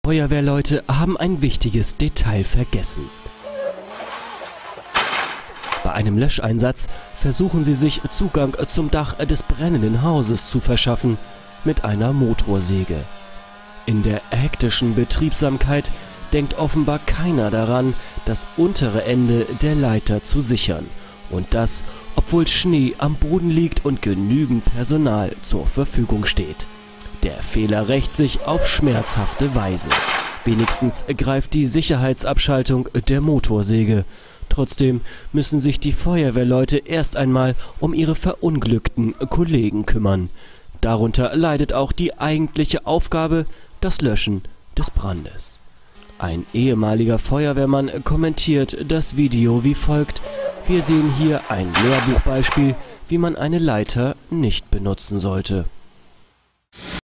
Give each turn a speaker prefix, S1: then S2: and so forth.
S1: Feuerwehrleute haben ein wichtiges Detail vergessen. Bei einem Löscheinsatz versuchen sie sich Zugang zum Dach des brennenden Hauses zu verschaffen mit einer Motorsäge. In der hektischen Betriebsamkeit denkt offenbar keiner daran, das untere Ende der Leiter zu sichern. Und das, obwohl Schnee am Boden liegt und genügend Personal zur Verfügung steht. Der Fehler rächt sich auf schmerzhafte Weise. Wenigstens greift die Sicherheitsabschaltung der Motorsäge. Trotzdem müssen sich die Feuerwehrleute erst einmal um ihre verunglückten Kollegen kümmern. Darunter leidet auch die eigentliche Aufgabe, das Löschen des Brandes. Ein ehemaliger Feuerwehrmann kommentiert das Video wie folgt: Wir sehen hier ein Lehrbuchbeispiel, wie man eine Leiter nicht benutzen sollte.